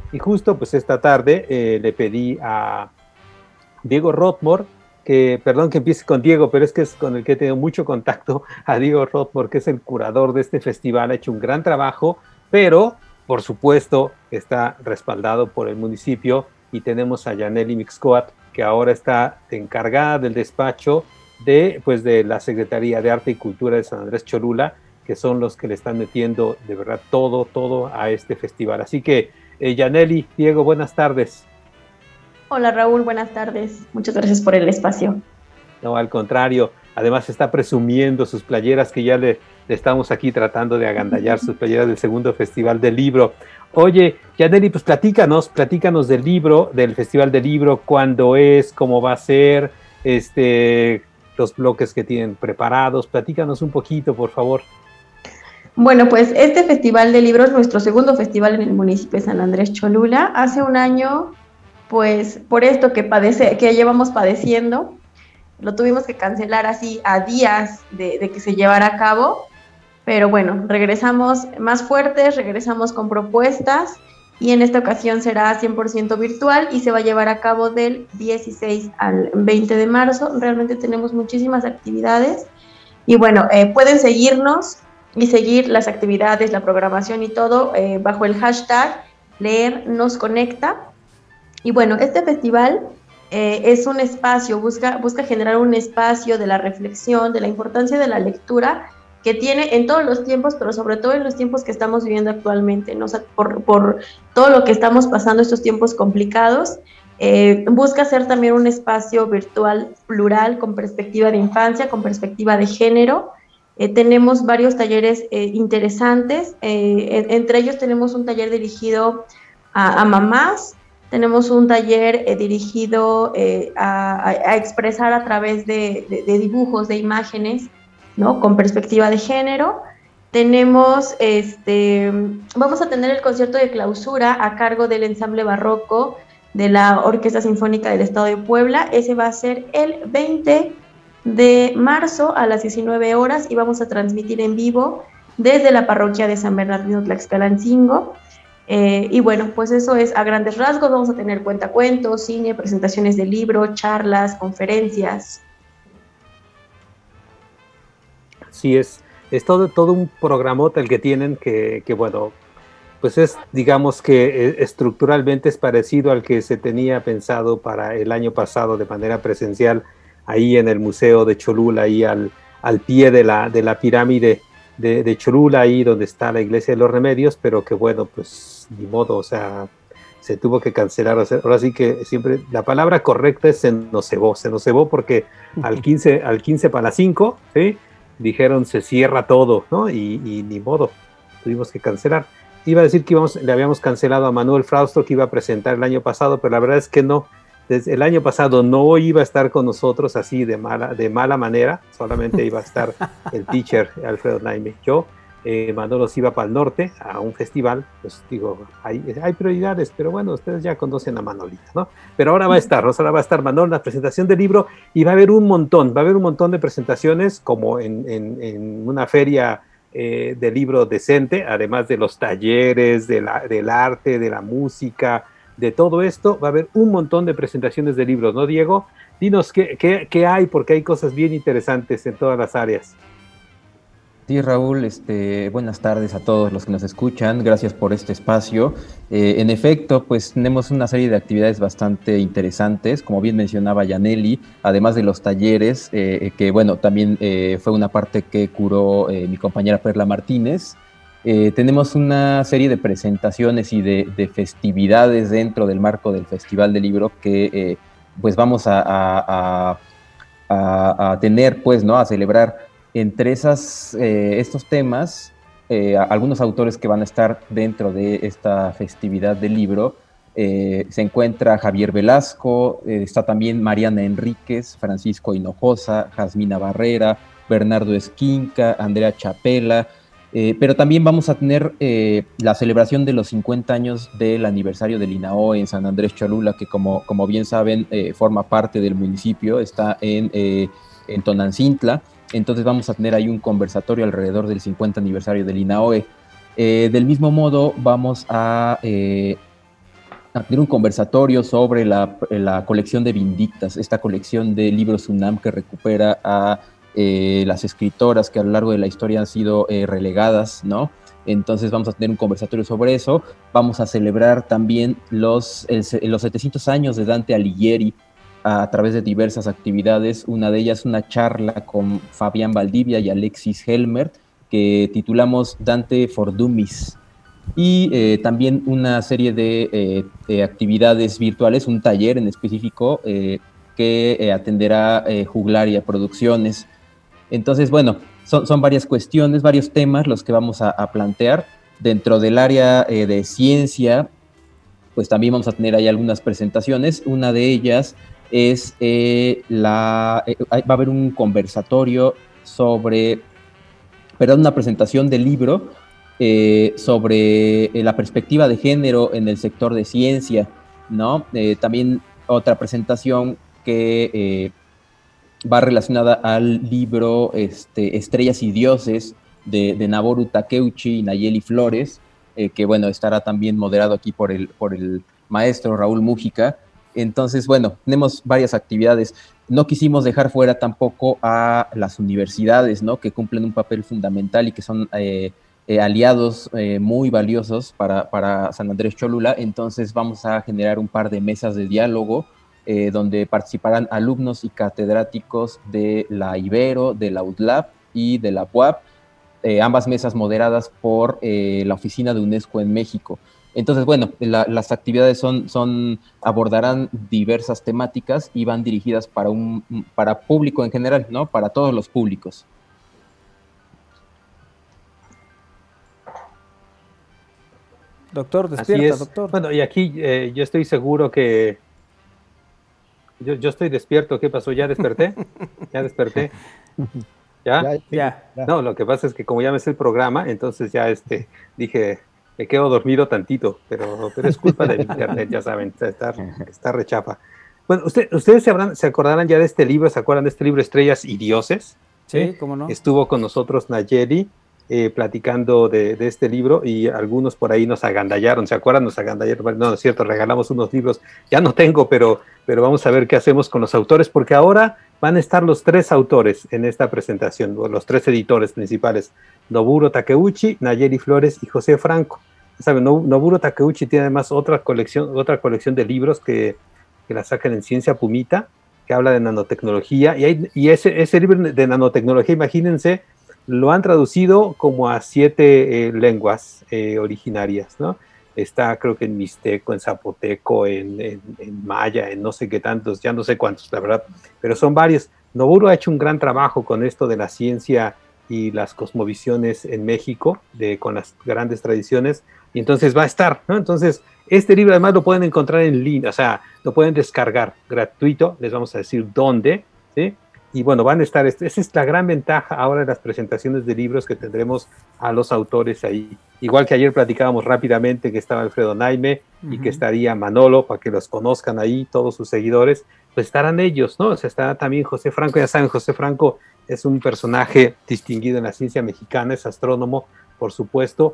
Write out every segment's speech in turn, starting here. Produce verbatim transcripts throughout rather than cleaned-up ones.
Y justo pues esta tarde eh, le pedí a Diego Rothmore, que, perdón que empiece con Diego, pero es que es con el que he tenido mucho contacto, a Diego Rothmore, que es el curador de este festival, ha hecho un gran trabajo, pero por supuesto está respaldado por el municipio, y tenemos a Yaneli Mixcoat, que ahora está encargada del despacho de, pues, de la Secretaría de Arte y Cultura de San Andrés Cholula, que son los que le están metiendo de verdad todo, todo a este festival. Así que, eh, Yaneli, Diego, buenas tardes. Hola Raúl, buenas tardes. Muchas gracias por el espacio. No, al contrario, además está presumiendo sus playeras, que ya le, le estamos aquí tratando de agandallar, sus playeras del segundo Festival del Libro. Oye, Yaneli, pues platícanos, platícanos del libro, del Festival del Libro, cuándo es, cómo va a ser, este, los bloques que tienen preparados. Platícanos un poquito, por favor. Bueno, pues este Festival de Libros es nuestro segundo festival en el municipio de San Andrés Cholula. Hace un año, pues por esto que, padece, que llevamos padeciendo, lo tuvimos que cancelar así a días de, de que se llevara a cabo, pero bueno, regresamos más fuertes, regresamos con propuestas, y en esta ocasión será cien por ciento virtual y se va a llevar a cabo del dieciséis al veinte de marzo. Realmente tenemos muchísimas actividades y bueno, eh, pueden seguirnos y seguir las actividades, la programación y todo eh, bajo el hashtag Leer nos conecta. Y bueno, este festival eh, es un espacio, busca, busca generar un espacio de la reflexión, de la importancia de la lectura, que tiene en todos los tiempos, pero sobre todo en los tiempos que estamos viviendo actualmente, ¿no? O sea, por, por todo lo que estamos pasando, estos tiempos complicados. Eh, busca ser también un espacio virtual plural, con perspectiva de infancia, con perspectiva de género. Eh, tenemos varios talleres eh, interesantes, eh, entre ellos tenemos un taller dirigido a, a mamás, tenemos un taller eh, dirigido eh, a, a expresar a través de, de, de dibujos, de imágenes, ¿no? Con perspectiva de género. Tenemos, este, vamos a tener el concierto de clausura a cargo del ensamble barroco de la Orquesta Sinfónica del Estado de Puebla. Ese va a ser el veinte de marzo a las diecinueve horas y vamos a transmitir en vivo desde la parroquia de San Bernardino Tlaxcalancingo. Eh, y bueno, pues eso es a grandes rasgos. Vamos a tener cuentacuentos, cine, presentaciones de libro, charlas, conferencias. Sí, es, es todo, todo un programote el que tienen, que, que bueno, pues es, digamos que estructuralmente es parecido al que se tenía pensado para el año pasado de manera presencial, ahí en el Museo de Cholula, ahí al, al pie de la, de la pirámide de, de Cholula, ahí donde está la Iglesia de los Remedios, pero que bueno, pues ni modo, o sea, se tuvo que cancelar. O sea, ahora sí que siempre la palabra correcta es se nos cebó, se nos cebó porque al quince, al quince para las cinco, ¿sí? Dijeron se cierra todo, ¿no? Y, y ni modo, tuvimos que cancelar. Iba a decir que íbamos, le habíamos cancelado a Manuel Frausto, que iba a presentar el año pasado, pero la verdad es que no. Desde el año pasado no iba a estar con nosotros así de mala, de mala manera, solamente iba a estar el teacher Alfredo Naime. Yo, eh, Manolo se iba para el norte a un festival, pues digo, hay, hay prioridades, pero bueno, ustedes ya conocen a Manolita, ¿no? Pero ahora va a estar, ¿no? Ahora va a estar Manolo en la presentación del libro, y va a haber un montón, va a haber un montón de presentaciones, como en, en, en una feria eh, de libro decente, además de los talleres, de la, del arte, de la música, de todo esto. Va a haber un montón de presentaciones de libros, ¿no, Diego? Dinos qué, qué, qué hay, porque hay cosas bien interesantes en todas las áreas. Sí, Raúl, este, buenas tardes a todos los que nos escuchan, gracias por este espacio. Eh, en efecto, pues tenemos una serie de actividades bastante interesantes, como bien mencionaba Yaneli, además de los talleres, eh, que bueno, también eh, fue una parte que curó eh, mi compañera Perla Martínez. Eh, tenemos una serie de presentaciones y de, de festividades dentro del marco del Festival del Libro que eh, pues vamos a, a, a, a tener, pues, ¿no? A celebrar entre esas, eh, estos temas, eh, algunos autores que van a estar dentro de esta festividad del libro. Eh, se encuentra Javier Velasco, eh, está también Mariana Enríquez, Francisco Hinojosa, Jasmina Barrera, Bernardo Esquinca, Andrea Chapela, eh, pero también vamos a tener eh, la celebración de los cincuenta años del aniversario del INAHOE en San Andrés Cholula, que como, como bien saben eh, forma parte del municipio, está en, eh, en Tonancintla. Entonces vamos a tener ahí un conversatorio alrededor del cincuenta aniversario del INAHOE. Eh, del mismo modo vamos a, eh, a tener un conversatorio sobre la, la colección de Vindictas, esta colección de libros UNAM que recupera a eh, las escritoras que a lo largo de la historia han sido eh, relegadas, ¿no? Entonces vamos a tener un conversatorio sobre eso. Vamos a celebrar también los, el, los setecientos años de Dante Alighieri a, a través de diversas actividades. Una de ellas, una charla con Fabián Valdivia y Alexis Helmer, que titulamos Dante for Dummies. Y eh, también una serie de, eh, de actividades virtuales, un taller en específico eh, que eh, atenderá eh, Juglaria Producciones. Entonces, bueno, son, son varias cuestiones, varios temas los que vamos a, a plantear. Dentro del área eh, de ciencia, pues también vamos a tener ahí algunas presentaciones. Una de ellas es eh, la... Eh, va a haber un conversatorio sobre... Perdón, una presentación del libro eh, sobre eh, la perspectiva de género en el sector de ciencia, ¿no? Eh, también otra presentación que... Eh, va relacionada al libro este, Estrellas y Dioses de, de Noboru Takeuchi y Nayeli Flores, eh, que bueno, estará también moderado aquí por el, por el maestro Raúl Mújica. Entonces, bueno, tenemos varias actividades. No quisimos dejar fuera tampoco a las universidades, ¿no? Que cumplen un papel fundamental y que son eh, eh, aliados eh, muy valiosos para, para San Andrés Cholula. Entonces vamos a generar un par de mesas de diálogo Eh, donde participarán alumnos y catedráticos de la Ibero, de la U D L A P y de la U A P, eh, ambas mesas moderadas por eh, la Oficina de UNESCO en México. Entonces, bueno, la, las actividades son, son, abordarán diversas temáticas y van dirigidas para, un, para público en general, ¿no? Para todos los públicos. Doctor, despierta, doctor. Bueno, y aquí eh, yo estoy seguro que Yo, yo estoy despierto. ¿Qué pasó? ¿Ya desperté? ¿Ya desperté? ¿Ya? Ya, ya. No, lo que pasa es que como ya me sé el programa, entonces ya este, dije, me quedo dormido tantito, pero, pero es culpa del internet, ya saben, está, está rechafa. Bueno, usted, ustedes se, habrán, se acordarán ya de este libro, ¿se acuerdan de este libro Estrellas y Dioses? Sí, ¿Eh? cómo no. Estuvo con nosotros Nayeli eh, platicando de, de este libro y algunos por ahí nos agandallaron, ¿se acuerdan? Nos agandallaron, no, no es cierto, regalamos unos libros, ya no tengo, pero, pero vamos a ver qué hacemos con los autores, porque ahora van a estar los tres autores en esta presentación, los tres editores principales, Noboru Takeuchi, Nayeli Flores y José Franco. ¿Saben? Noboru Takeuchi tiene además otra colección, otra colección de libros que, que la sacan en Ciencia Pumita, que habla de nanotecnología, y, hay, y ese, ese libro de nanotecnología, imagínense, lo han traducido como a siete eh, lenguas eh, originarias, ¿no? Está creo que en mixteco, en zapoteco, en, en, en maya, en no sé qué tantos, ya no sé cuántos, la verdad, pero son varios. Noboru ha hecho un gran trabajo con esto de la ciencia y las cosmovisiones en México, de, con las grandes tradiciones, y entonces va a estar, ¿no? Entonces, este libro además lo pueden encontrar en línea, o sea, lo pueden descargar gratuito, les vamos a decir dónde, ¿sí? Y bueno, van a estar, esa es la gran ventaja ahora de las presentaciones de libros, que tendremos a los autores ahí. Igual que ayer platicábamos rápidamente que estaba Alfredo Naime uh-huh. y que estaría Manolo, para que los conozcan ahí, todos sus seguidores, pues estarán ellos, ¿no? O sea, estará también José Franco, ya saben, José Franco es un personaje distinguido en la ciencia mexicana, es astrónomo, por supuesto,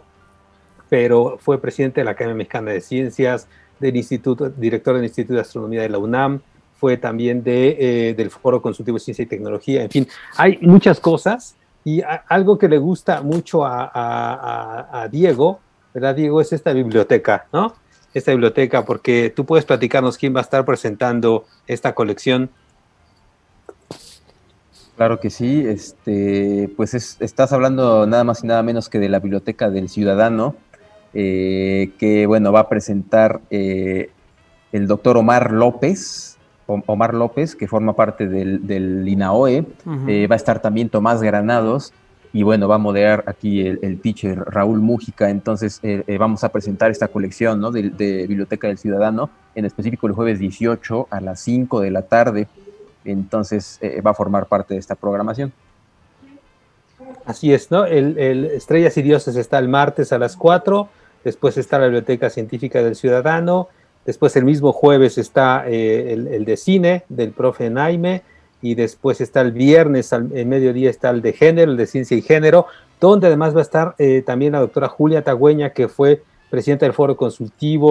pero fue presidente de la Academia Mexicana de Ciencias, del Instituto, director del Instituto de Astronomía de la UNAM, fue también de, eh, del Foro Consultivo de Ciencia y Tecnología, en fin, hay muchas cosas, y a, algo que le gusta mucho a, a, a Diego, ¿verdad, Diego? Es esta biblioteca, ¿no? Esta biblioteca, porque tú puedes platicarnos quién va a estar presentando esta colección. Claro que sí, este, pues es, estás hablando nada más y nada menos que de la Biblioteca del Ciudadano, eh, que bueno, va a presentar eh, el doctor Omar López, Omar López, que forma parte del, del INAOE, uh-huh. eh, va a estar también Tomás Granados, y bueno, va a moderar aquí el, el teacher Raúl Mújica. Entonces eh, eh, vamos a presentar esta colección, ¿no? de, de Biblioteca del Ciudadano, en específico el jueves dieciocho a las cinco de la tarde, entonces eh, va a formar parte de esta programación. Así es, ¿no? El, el Estrellas y Dioses está el martes a las cuatro, después está la Biblioteca Científica del Ciudadano, después el mismo jueves está eh, el, el de cine del profe Naime, y después está el viernes al el mediodía está el de género, el de ciencia y género, donde además va a estar eh, también la doctora Julia Tagüeña, que fue presidenta del Foro Consultivo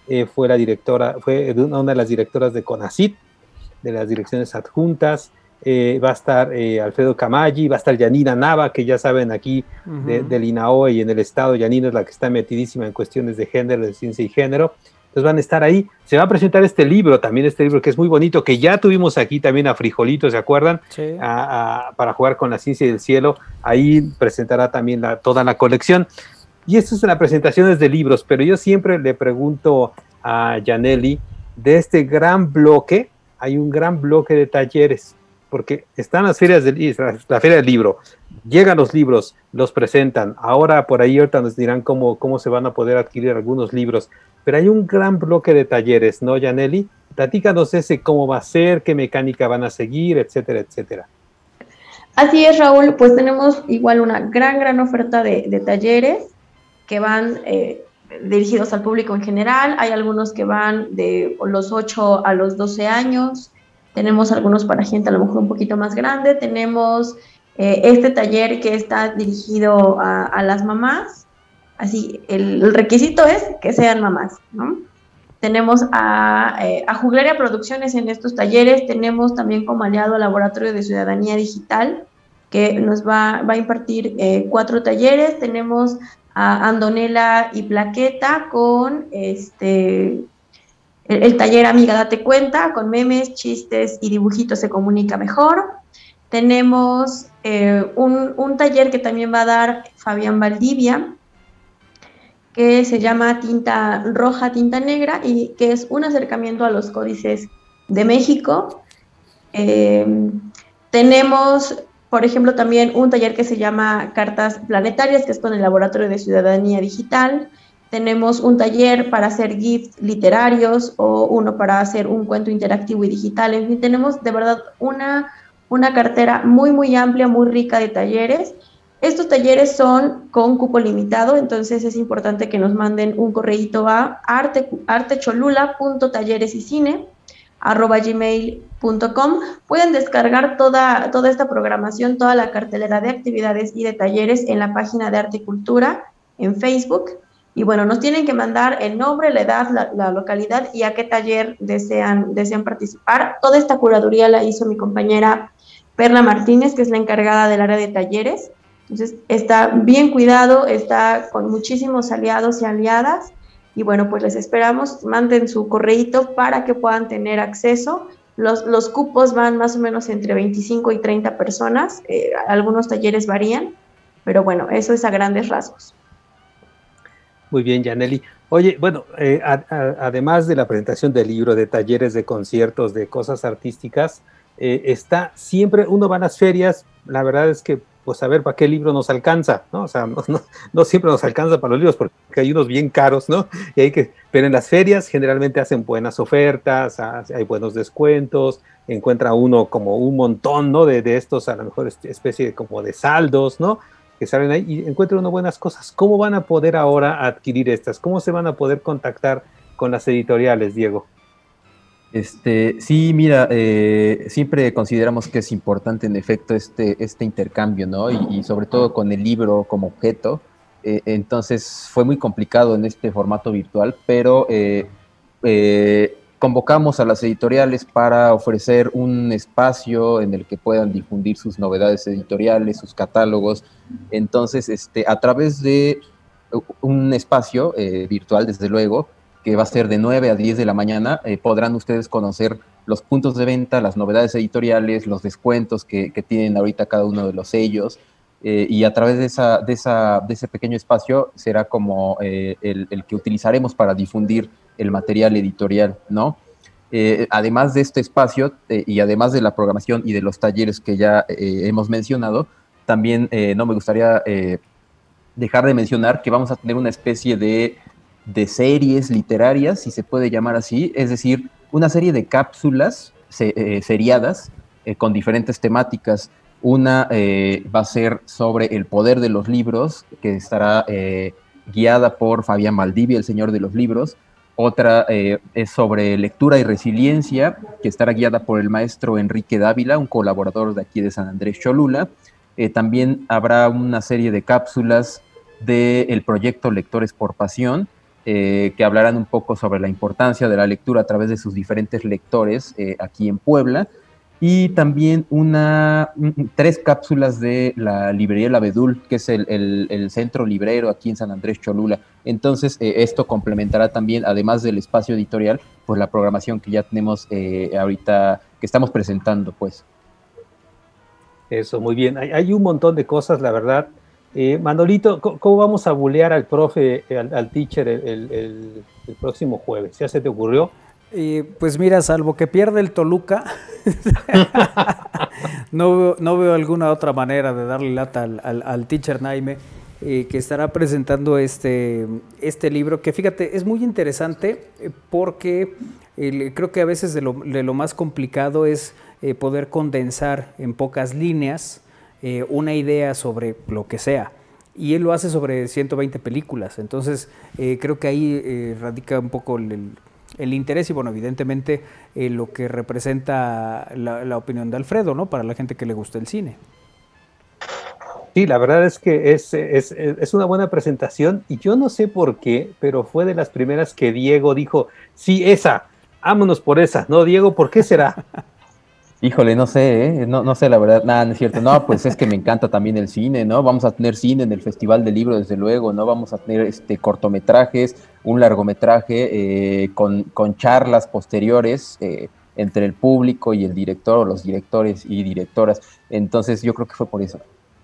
eh, fue la directora, fue una de las directoras de CONACYT, de las direcciones adjuntas. Eh, va a estar eh, Alfredo Camaggi, va a estar Yanina Nava, que ya saben aquí uh-huh. de, del INAOE y en el Estado. Yanina es la que está metidísima en cuestiones de género, de ciencia y género. Entonces van a estar ahí. Se va a presentar este libro, también este libro que es muy bonito, que ya tuvimos aquí también a Frijolito, ¿se acuerdan? Sí. A, a, para jugar con la ciencia y el cielo. Ahí presentará también la, toda la colección. Y esto es la presentación de libros, pero yo siempre le pregunto a Yanely, de este gran bloque, hay un gran bloque de talleres, porque están las ferias del, la feria del libro, llegan los libros, los presentan, ahora por ahí ahorita nos dirán cómo, cómo se van a poder adquirir algunos libros, pero hay un gran bloque de talleres, ¿no, Yanely? Platícanos ese, cómo va a ser, qué mecánica van a seguir, etcétera, etcétera. Así es, Raúl, pues tenemos igual una gran, gran oferta de, de talleres que van eh, dirigidos al público en general. Hay algunos que van de los ocho a los doce años, tenemos algunos para gente a lo mejor un poquito más grande, tenemos eh, este taller que está dirigido a, a las mamás, así, el, el requisito es que sean mamás, ¿no? Tenemos a, eh, a Juglaria Producciones en estos talleres, tenemos también como aliado al Laboratorio de Ciudadanía Digital, que nos va, va a impartir eh, cuatro talleres, tenemos a Andonela y Plaqueta con este... El, el taller Amiga Date Cuenta, con memes, chistes y dibujitos se comunica mejor. Tenemos eh, un, un taller que también va a dar Fabián Valdivia, que se llama Tinta Roja, Tinta Negra, y que es un acercamiento a los códices de México. Eh, tenemos, por ejemplo, también un taller que se llama Cartas Planetarias, que es con el Laboratorio de Ciudadanía Digital. Tenemos un taller para hacer GIFs literarios o uno para hacer un cuento interactivo y digital. En fin, tenemos de verdad una, una cartera muy, muy amplia, muy rica de talleres. Estos talleres son con cupo limitado, entonces es importante que nos manden un correíto a arte, artecholula punto talleres y cine arroba gmail punto com. Pueden descargar toda, toda esta programación, toda la cartelera de actividades y de talleres en la página de Arte y Cultura en Facebook. Y bueno, nos tienen que mandar el nombre, la edad, la, la localidad y a qué taller desean, desean participar. Toda esta curaduría la hizo mi compañera Perla Martínez, que es la encargada del área de talleres. Entonces, está bien cuidado, está con muchísimos aliados y aliadas. Y bueno, pues les esperamos, manden su correíto para que puedan tener acceso. Los, los cupos van más o menos entre veinticinco y treinta personas. Eh, algunos talleres varían, pero bueno, eso es a grandes rasgos. Muy bien, Yanely. Oye, bueno, eh, a, a, además de la presentación del libro, de talleres, de conciertos, de cosas artísticas, eh, está siempre, uno va a las ferias, la verdad es que, pues a ver, ¿para qué libro nos alcanza? ¿No? O sea, no, no, no siempre nos alcanza para los libros, porque hay unos bien caros, ¿no? Y hay que, pero en las ferias generalmente hacen buenas ofertas, hay buenos descuentos, encuentra uno como un montón, ¿no? De, de estos, a lo mejor especie de, como de saldos, ¿no? Que salen ahí y encuentran unas buenas cosas. ¿Cómo van a poder ahora adquirir estas? ¿Cómo se van a poder contactar con las editoriales, Diego? Este, sí, mira, eh, siempre consideramos que es importante en efecto este, este intercambio, ¿no? Y, y sobre todo con el libro como objeto. Eh, entonces fue muy complicado en este formato virtual, pero eh, eh, convocamos a las editoriales para ofrecer un espacio en el que puedan difundir sus novedades editoriales, sus catálogos. Entonces, este, a través de un espacio eh, virtual, desde luego, que va a ser de nueve a diez de la mañana, eh, podrán ustedes conocer los puntos de venta, las novedades editoriales, los descuentos que, que tienen ahorita cada uno de los sellos, eh, y a través de, esa, de, esa, de ese pequeño espacio será como eh, el, el que utilizaremos para difundir el material editorial, ¿no? Eh, además de este espacio eh, y además de la programación y de los talleres que ya eh, hemos mencionado, también eh, no me gustaría eh, dejar de mencionar que vamos a tener una especie de, de series literarias, si se puede llamar así, es decir, una serie de cápsulas se, eh, seriadas eh, con diferentes temáticas. Una eh, va a ser sobre el poder de los libros, que estará eh, guiada por Fabián Valdivia, el señor de los libros. Otra eh, es sobre lectura y resiliencia, que estará guiada por el maestro Enrique Dávila, un colaborador de aquí de San Andrés Cholula. Eh, también habrá una serie de cápsulas del proyecto Lectores por Pasión, eh, que hablarán un poco sobre la importancia de la lectura a través de sus diferentes lectores eh, aquí en Puebla, y también una, tres cápsulas de la librería El Abedul, que es el, el, el centro librero aquí en San Andrés Cholula. Entonces, eh, esto complementará también, además del espacio editorial, pues la programación que ya tenemos eh, ahorita, que estamos presentando, pues. Eso, muy bien. Hay, hay un montón de cosas, la verdad. Eh, Manolito, ¿cómo vamos a bulear al profe, al, al teacher el, el, el, el próximo jueves? ¿Ya se te ocurrió? Y pues mira, salvo que pierda el Toluca, no, veo, no veo alguna otra manera de darle lata al, al, al teacher Naime, eh, que estará presentando este, este libro, que fíjate, es muy interesante porque eh, creo que a veces de lo, de lo más complicado es eh, poder condensar en pocas líneas eh, una idea sobre lo que sea. Y él lo hace sobre ciento veinte películas, entonces eh, creo que ahí eh, radica un poco el... el el interés y, bueno, evidentemente eh, lo que representa la, la opinión de Alfredo, ¿no? Para la gente que le gusta el cine. Sí, la verdad es que es, es, es una buena presentación y yo no sé por qué, pero fue de las primeras que Diego dijo, sí, esa, vámonos por esa. No, Diego, ¿por qué será? Híjole, no sé, ¿eh? no, no sé la verdad, nada, no es cierto, no, pues es que me encanta también el cine, ¿no? Vamos a tener cine en el Festival del Libro, desde luego, ¿no? Vamos a tener este cortometrajes, un largometraje eh, con, con charlas posteriores eh, entre el público y el director, o los directores y directoras, entonces yo creo que fue por eso.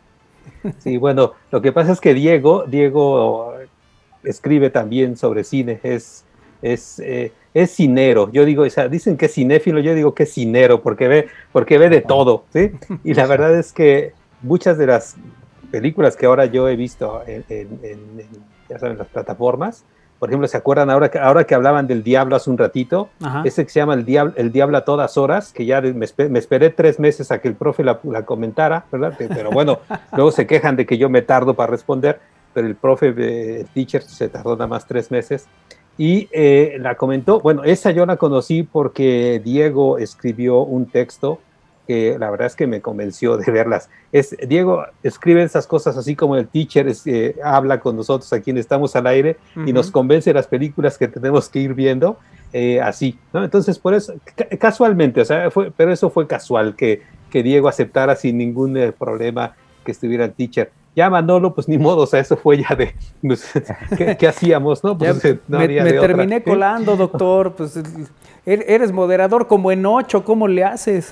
Sí, bueno, lo que pasa es que Diego, Diego escribe también sobre cine, es... es eh, es cinero, yo digo, o sea, dicen que es cinéfilo, yo digo que es cinero, porque ve, porque ve de todo, ¿sí? Y la verdad es que muchas de las películas que ahora yo he visto en, en, en, en ya saben, las plataformas, por ejemplo, ¿se acuerdan ahora que, ahora que hablaban del Diablo hace un ratito? Ajá. Ese que se llama el Diablo, el Diablo a todas horas, que ya me, me esperé tres meses a que el profe la, la comentara, ¿verdad? Pero bueno, luego se quejan de que yo me tardo para responder, pero el profe, el teacher, se tardó nada más tres meses. Y eh, la comentó, bueno, esa yo la conocí porque Diego escribió un texto que la verdad es que me convenció de verlas. Es, Diego escribe esas cosas así como el teacher es, eh, habla con nosotros aquí en Estamos al Aire uh-huh. y nos convence de las películas que tenemos que ir viendo eh, así, ¿no? Entonces, por eso, ca- casualmente, o sea, fue, pero eso fue casual, que, que Diego aceptara sin ningún eh, problema que estuviera el teacher. Ya Manolo, pues ni modo, o sea, eso fue ya de, pues, ¿qué, ¿qué hacíamos, no? Pues, ya, no me me terminé otra. colando, doctor, pues eres moderador como en ocho, ¿cómo le haces?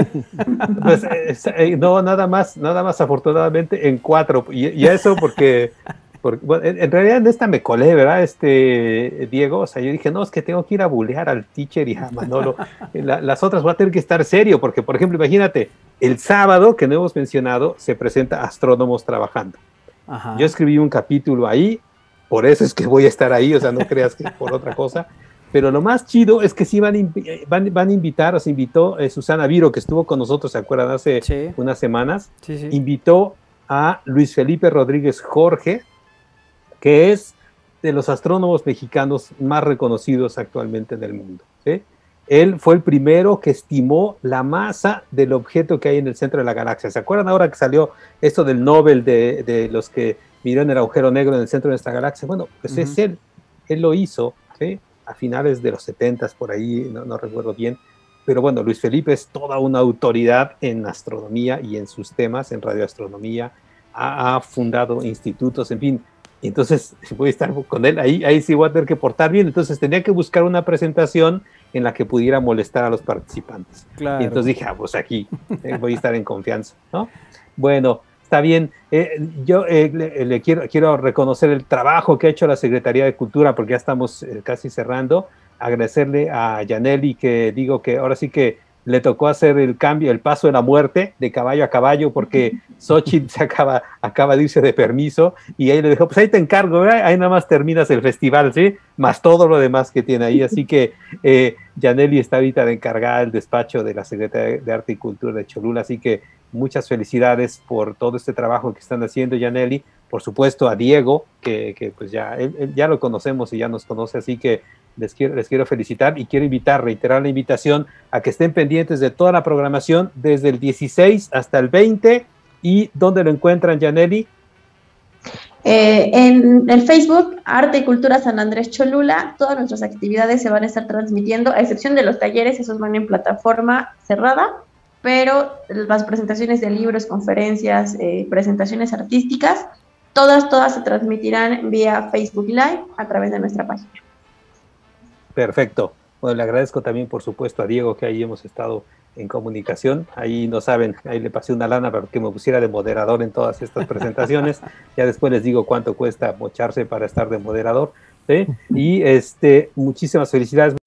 Pues, eh, no, nada más, nada más afortunadamente en cuatro, y, y eso porque, porque bueno, en, en realidad en esta me colé, ¿verdad? Este, Diego, o sea, yo dije, no, es que tengo que ir a bulear al teacher y a Manolo, La, las otras voy a tener que estar serio, porque, por ejemplo, imagínate, el sábado, que no hemos mencionado, se presenta Astrónomos Trabajando. Ajá. Yo escribí un capítulo ahí, por eso es que voy a estar ahí, o sea, no creas que por otra cosa, pero lo más chido es que sí van, van, van a invitar, o se invitó eh, Susana Viro, que estuvo con nosotros, ¿se acuerdan? Hace sí. unas semanas, sí, sí. invitó a Luis Felipe Rodríguez Jorge, que es de los astrónomos mexicanos más reconocidos actualmente en el mundo, ¿sí? Él fue el primero que estimó la masa del objeto que hay en el centro de la galaxia. ¿Se acuerdan ahora que salió esto del Nobel de, de los que midieron el agujero negro en el centro de nuestra galaxia? Bueno, pues uh-huh. es él. Él lo hizo, ¿sí? A finales de los setentas, por ahí, no, no recuerdo bien. Pero bueno, Luis Felipe es toda una autoridad en astronomía y en sus temas, en radioastronomía. Ha, ha fundado institutos, en fin. Y entonces voy a estar con él, ahí, ahí sí voy a tener que portar bien, entonces tenía que buscar una presentación en la que pudiera molestar a los participantes. Claro. Y entonces dije, ah, pues aquí eh, voy a estar en confianza, ¿no? Bueno, está bien, eh, yo eh, le, le quiero, quiero reconocer el trabajo que ha hecho la Secretaría de Cultura, porque ya estamos eh, casi cerrando, agradecerle a Yaneli, que digo que ahora sí que le tocó hacer el cambio, el paso de la muerte de caballo a caballo, porque Xochitl se acaba, acaba de irse de permiso, y ahí le dijo, pues ahí te encargo, ¿verdad? Ahí nada más terminas el festival, ¿sí? Más todo lo demás que tiene ahí, así que eh, Yaneli está ahorita de encargada del despacho de la Secretaría de Arte y Cultura de Cholula, así que muchas felicidades por todo este trabajo que están haciendo, Yaneli, por supuesto a Diego, que, que pues ya, él, él ya lo conocemos y ya nos conoce, así que Les quiero, les quiero felicitar y quiero invitar, reiterar la invitación a que estén pendientes de toda la programación desde el dieciséis hasta el veinte. ¿Y dónde lo encuentran, Yaneli? Eh, en el Facebook, Arte y Cultura San Andrés Cholula, todas nuestras actividades se van a estar transmitiendo, a excepción de los talleres, esos van en plataforma cerrada, pero las presentaciones de libros, conferencias, eh, presentaciones artísticas, todas, todas se transmitirán vía Facebook Live a través de nuestra página. Perfecto. Bueno, le agradezco también, por supuesto, a Diego, que ahí hemos estado en comunicación. Ahí no saben, ahí le pasé una lana para que me pusiera de moderador en todas estas presentaciones. Ya después les digo cuánto cuesta mocharse para estar de moderador, ¿sí? Y este, muchísimas felicidades.